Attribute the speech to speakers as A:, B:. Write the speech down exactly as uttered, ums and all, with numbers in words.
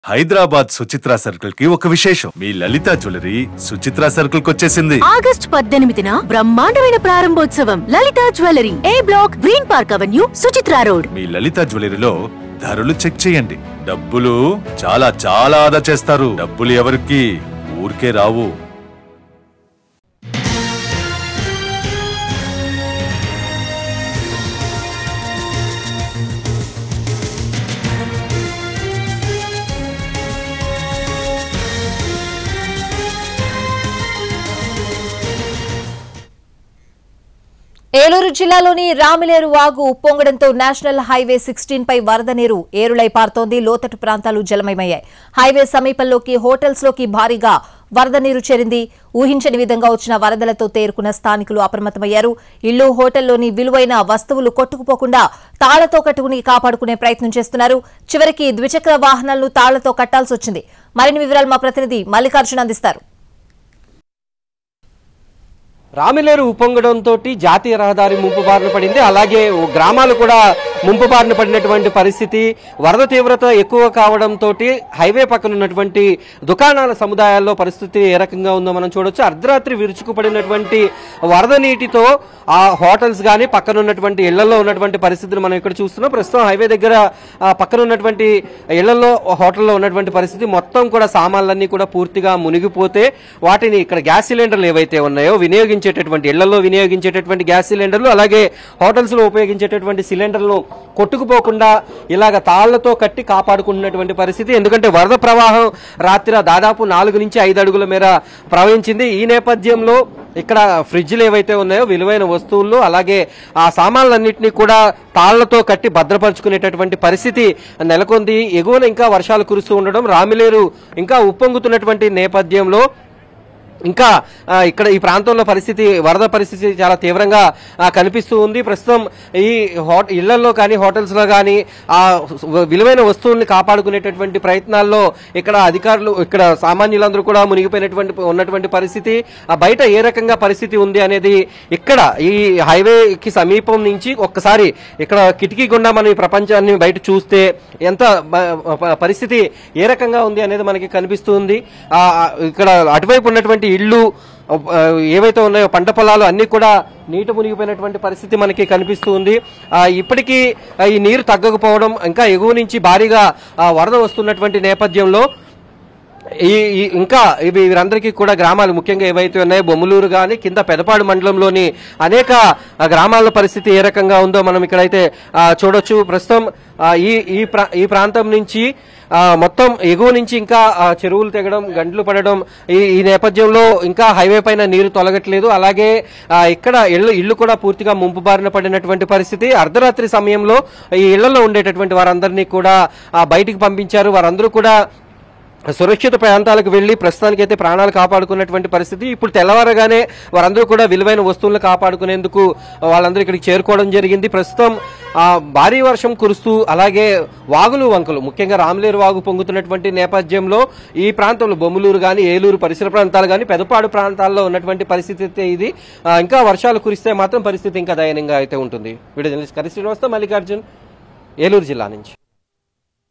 A: Hyderabad Suchitra circle కి ఒక విశేషం. మీ లలిత జ్యువెలరీ సుచిత్ర సర్కిల్ కి వచ్చేసింది.
B: ఆగస్ట్ పద్దెనిమిదిన బ్రహ్మాండమైన ప్రారంభోత్సవం. Lalitha jewellery, A block, green park avenue, Suchitra road.
A: మీ లలిత జ్యువెలరీలో ధరలు చెక్ చేయండి. డబ్బులు చాలా చాలా ఆదా చేస్తారు. డబ్బులు ఎవరికి ఊరికే రావు.
C: ఏలూరు జిల్లాలోని రామిలేరు వాగు ఉప్పొంగడంతో నేషనల్ హైవే సిక్స్టీన్ పై వరద నీరు ఏరులై పారుతోంది. లోతట్టు ప్రాంతాలు జలమయమయ్యాయి. హైవే సమీపంలోకి హోటల్స్ లోకి భారీగా వరద నీరు చేరింది. ఊహించని విధంగా వచ్చిన వరదలతో తేరుకున్న స్థానికులు అప్రమత్తమయ్యారు. ఇళ్లు, హోటల్లోని విలువైన వస్తువులు కొట్టుకుపోకుండా తాళ్లతో కట్టుకుని కాపాడుకునే ప్రయత్నం చేస్తున్నారు. చివరికి ద్విచక్ర వాహనాలను తాళ్లతో కట్టాల్సి వచ్చింది. మరిన్ని వివరాలు మా ప్రతినిధి మల్లికార్జున అందిస్తారు.
D: రామిలేరు ఉప్పొంగడంతో జాతీయ రహదారి ముంపు బారిన పడింది. అలాగే గ్రామాలు కూడా ముంపు బారిన పడినటువంటి పరిస్థితి. వరద తీవ్రత ఎక్కువ కావడంతో హైవే పక్కన ఉన్నటువంటి దుకాణాల సముదాయాల్లో పరిస్థితి ఏ రకంగా ఉందో మనం చూడొచ్చు. అర్ధరాత్రి విరుచుకుపడినటువంటి వరద నీటితో ఆ హోటల్స్ కానీ పక్కన ఉన్నటువంటి ఇళ్లలో ఉన్నటువంటి పరిస్థితిని మనం ఇక్కడ చూస్తున్నాం. ప్రస్తుతం హైవే దగ్గర పక్కన ఉన్నటువంటి ఇళ్లలో, హోటల్లో ఉన్నటువంటి పరిస్థితి మొత్తం కూడా సామాన్లన్నీ కూడా పూర్తిగా మునిగిపోతే వాటిని ఇక్కడ గ్యాస్ సిలిండర్లు ఏవైతే ఉన్నాయో వినియోగించి ఇళ్లలో వినియోగించేటటువంటి గ్యాస్ సిలిండర్లు, అలాగే హోటల్స్ లో ఉపయోగించేటటువంటి సిలిండర్లను కొట్టుకుపోకుండా ఇలాగ తాళ్లతో కట్టి కాపాడుకుంటున్నటువంటి పరిస్థితి. ఎందుకంటే వరద ప్రవాహం రాత్రి దాదాపు నాలుగు నుంచి ఐదు అడుగుల మేర ప్రవహించింది. ఈ నేపథ్యంలో ఇక్కడ ఫ్రిడ్జ్లు ఏవైతే ఉన్నాయో విలువైన వస్తువులు, అలాగే ఆ సామాన్లన్నింటినీ కూడా తాళ్లతో కట్టి భద్రపరుచుకునేటటువంటి పరిస్థితి నెలకొంది. ఎగువన ఇంకా వర్షాలు కురుస్తూ ఉండడం, రామిలేరు ఇంకా ఉప్పొంగుతున్నటువంటి నేపథ్యంలో ఇంకా ఇక్కడ ఈ ప్రాంతంలో పరిస్థితి, వరద పరిస్థితి చాలా తీవ్రంగా కనిపిస్తూ ఉంది. ప్రస్తుతం ఈ ఇళ్లలో కానీ హోటల్స్ లో కానీ ఆ విలువైన వస్తువుల్ని కాపాడుకునేటటువంటి ప్రయత్నాల్లో ఇక్కడ అధికారులు, ఇక్కడ సామాన్యులందరూ కూడా మునిగిపోయినటువంటి ఉన్నటువంటి పరిస్థితి. బయట ఏ రకంగా పరిస్థితి ఉంది అనేది ఇక్కడ ఈ హైవేకి సమీపం నుంచి ఒక్కసారి ఇక్కడ కిటికీ గుండా మనం ఈ ప్రపంచాన్ని బయట చూస్తే ఎంత పరిస్థితి ఏ రకంగా ఉంది అనేది మనకి కనిపిస్తుంది. ఇక్కడ అటువైపు ఉన్నటువంటి ఇళ్లు ఏవైతే ఉన్నాయో పంట పొలాలు అన్ని కూడా నీట మునిగిపోయినటువంటి పరిస్థితి మనకి కనిపిస్తూ ఉంది. ఇప్పటికీ ఈ నీరు తగ్గకపోవడం, ఇంకా ఎగువ నుంచి భారీగా వరద వస్తున్నటువంటి నేపథ్యంలో ఈ ఇంకా ఇవి వీరందరికీ కూడా గ్రామాలు ముఖ్యంగా ఏవైతే ఉన్నాయో బొమ్మలూరు కానీ కింద పెదపాడు మండలంలోని అనేక గ్రామాల పరిస్థితి ఏ రకంగా ఉందో మనం ఇక్కడైతే చూడొచ్చు. ప్రస్తుతం ఈ ఈ ప్రాంతం నుంచి మొత్తం ఎగువ నుంచి ఇంకా చెరువులు తెగడం, గంటలు పడడం, ఈ ఈ నేపథ్యంలో ఇంకా హైవే పైన నీరు తొలగట్లేదు. అలాగే ఇక్కడ ఇళ్లు ఇళ్లు కూడా పూర్తిగా ముంపు బారిన పడినటువంటి పరిస్థితి. అర్ధరాత్రి సమయంలో ఈ ఇళ్లలో ఉండేటటువంటి వారందరినీ కూడా బయటికి పంపించారు. వారందరూ కూడా సురక్షిత ప్రాంతాలకు వెళ్లి ప్రస్తుతానికైతే ప్రాణాలు కాపాడుకున్నటువంటి పరిస్థితి. ఇప్పుడు తెల్లవారగానే వారందరూ కూడా విలువైన వస్తువులను కాపాడుకునేందుకు వాళ్ళందరూ ఇక్కడికి చేరుకోవడం జరిగింది. ప్రస్తుతం భారీ వర్షం కురుస్తూ, అలాగే వాగులు వంకలు, ముఖ్యంగా రామిలేరు వాగు పొంగుతున్నటువంటి నేపథ్యంలో ఈ ప్రాంతంలో బొమ్మలూరు కానీ, ఏలూరు పరిసర ప్రాంతాలు కానీ, పెదపాడు ప్రాంతాల్లో ఉన్నటువంటి పరిస్థితి అయితే ఇది. ఇంకా వర్షాలు కురిస్తే మాత్రం పరిస్థితి ఇంకా దయనీయంగా అయితే ఉంటుంది. వీడియో జర్నలిస్ట్ కరి శ్రీనివాస్తో మల్లికార్జున్, ఏలూరు జిల్లా నుంచి.